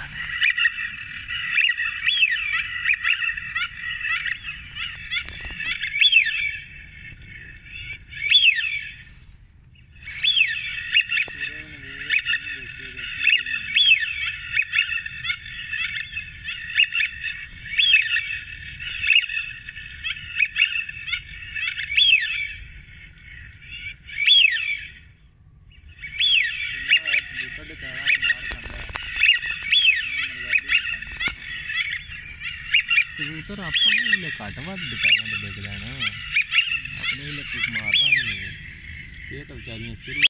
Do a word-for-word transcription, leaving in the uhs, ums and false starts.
कबूतर अपने वे घट वध डिपेंड बिक जाना अपने वे मारदा नहीं ये तो बेचारियां शुरू